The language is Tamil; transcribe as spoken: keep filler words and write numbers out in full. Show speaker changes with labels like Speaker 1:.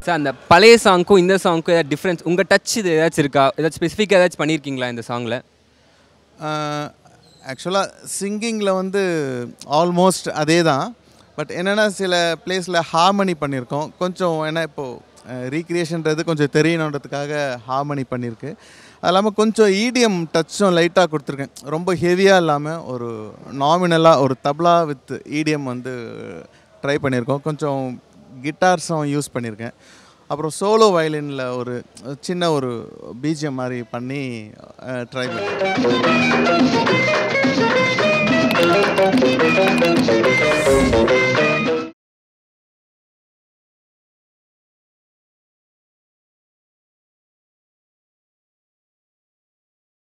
Speaker 1: சார் அந்த பழைய சாங்க்கும் இந்த சாங்க்கும் ஏதாவது டிஃப்ரென்ஸ் உங்கள் டச் இது ஏதாச்சும் இருக்கா? ஏதாச்சும் ஸ்பெசிஃபிக்காக ஏதாச்சும் பண்ணியிருக்கீங்களா இந்த சாங்கில்?
Speaker 2: ஆக்சுவலாக சிங்கிங்கில் வந்து ஆல்மோஸ்ட் அதே தான். பட் என்னென்னா சில பிளேஸில் ஹார்மனி பண்ணியிருக்கோம். கொஞ்சம் ஏன்னா இப்போது ரீக்ரியேஷன்றது கொஞ்சம் தெரியணுன்றதுக்காக ஹார்மனி பண்ணியிருக்கு. அது இல்லாமல் கொஞ்சம் ஈடிஎம் டச்சும் லைட்டாக கொடுத்துருக்கேன். ரொம்ப ஹெவியாக இல்லாமல் ஒரு நாமினலாக ஒரு தப்லா வித் ஈடிஎம் வந்து ட்ரை பண்ணியிருக்கோம். கொஞ்சம் கிட்டார்ஸும் யூஸ் பண்ணியிருக்கேன். அப்புறம் சோலோ வயலினில் ஒரு சின்ன ஒரு பிஜிஎம் மாதிரி பண்ணி ட்ரை பண்ணியிருக்கேன்.